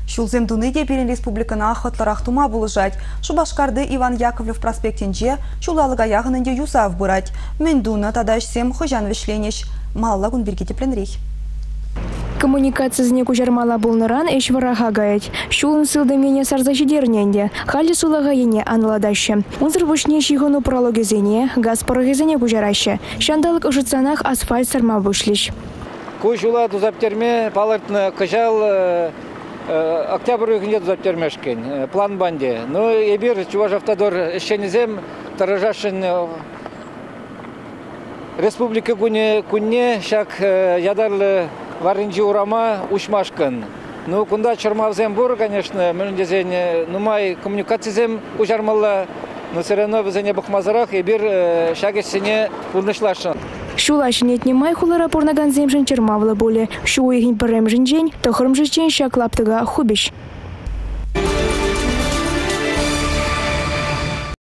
Шулзем дуныде перен республикана хотларах тума булыжать. Шубашкарды Иван Яковлев проспектенже чулалыга яғынынде юсав бұрать. Мен дуна тадашсем хожан вишленеш. Малла гун бирге тепленрих. Коммуникациясыне кужармала булныран эш вараға гаять. Шулын сылдымене сарзачидерненде. Хали сулага ене аныладаще. Унзыр вышне шигону прологезене, газ парогезене кужараще. Шандалык ужыцанах асфальт сарма вышлиш. Кужула дузаптерме палыртны кыжал октябрь үйгінде дузаптермешкен. План банде. Ну, ебір чуваш автодор ешенізем таражашын республика күнне шак ядарлы варынжи урама ушмашкан. Ну, кунда чармавзем бур, конечно, мөндезен нумай коммуникациязем ужармалла, но все равно везене бахмазарах и бир шагесене урнышлашын. Шулашын етнемай хулара порнаган земжен чермавла боле. Шу уйгин парем жинжень, тохрым жичен шак лаптыга хубиш.